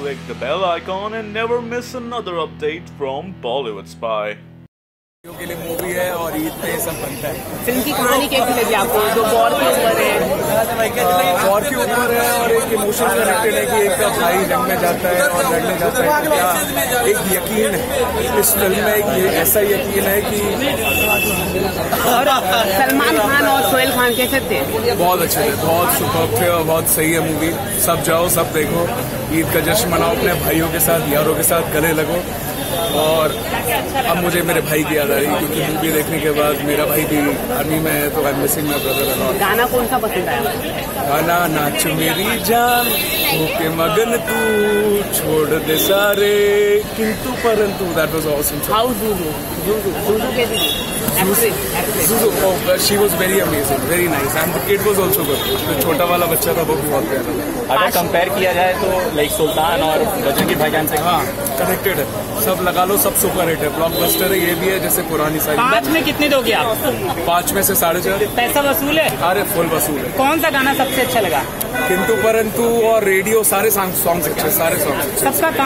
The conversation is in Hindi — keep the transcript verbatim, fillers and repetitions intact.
click the bell icon and never miss another update from Bollywood Spy. के लिए मूवी है और ईद पे सब बनता है। फिल्म की कहानी कैसी लगी आपको? जो वॉर के ऊपर है, वॉर के ऊपर है और एक इमोशन कनेक्टेड है कि एक का भाई जंग में जाता है और लड़ने जाता है। क्या एक यकीन है इस फिल्म में, एक ये ऐसा यकीन है कि और सलमान खान और सोहेल खान कैसे थे? बहुत अच्छे थे, बहुत सुपर थे और बहुत सही है मूवी। सब जाओ, सब देखो, ईद का जश्न मनाओ अपने भाइयों के साथ, यारों के साथ गले लगो। और अब मुझे मेरे भाई की याद आ रही है क्योंकि मूवी देखने के बाद मेरा भाई भी आर्मी में है तो I am missing my brother a lot. गाना कौन सा पसंद आया? गाना नाच मेरी जान होके मगन तू छोड़ दे सारे किंतु परंतु, that was awesome. How Zuzu Zuzu Zuzu कैसी थी? Zuzu, oh, she was very amazing, very nice, and the kid was also good. जो छोटा वाला बच्चा था वो भी बहुत प्यारा था। अगर कंपेयर किया जाए तो लाइक सुल्तान और बजरंगी भाईजान से, हाँ कनेक्टेड है, सब लगा लो, सब सुपर हिट है, ब्लॉकबस्टर है। ये भी है जैसे पुरानी सारी। पाँच में कितने दोगे आप? पाँच में से साढ़े चार। पैसा वसूल है? अरे फुल वसूल है। कौन सा गाना सबसे अच्छा लगा? किंतु परंतु और रेडियो, सारे सॉन्ग्स अच्छे, सारे सॉन्ग्स अच्छे। सबका